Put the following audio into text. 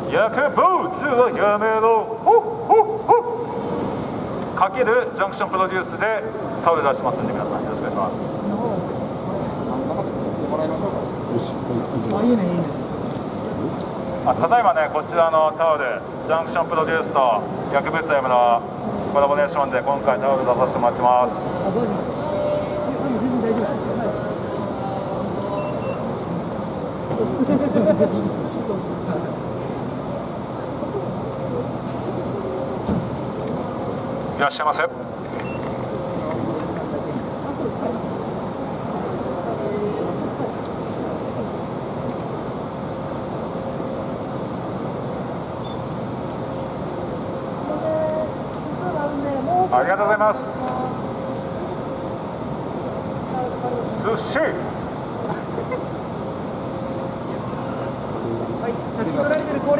薬物はやめろ。かけるジャンクションプロデュースでタオル出しますんで、皆さんよろしくお願いします。ただいまね、こちらのタオル、ジャンクションプロデュースと薬物やめろコラボレーションで今回タオル出させてもらってます。いらっしゃいませ。ありがとうございます。寿司。 はい、写真撮られてる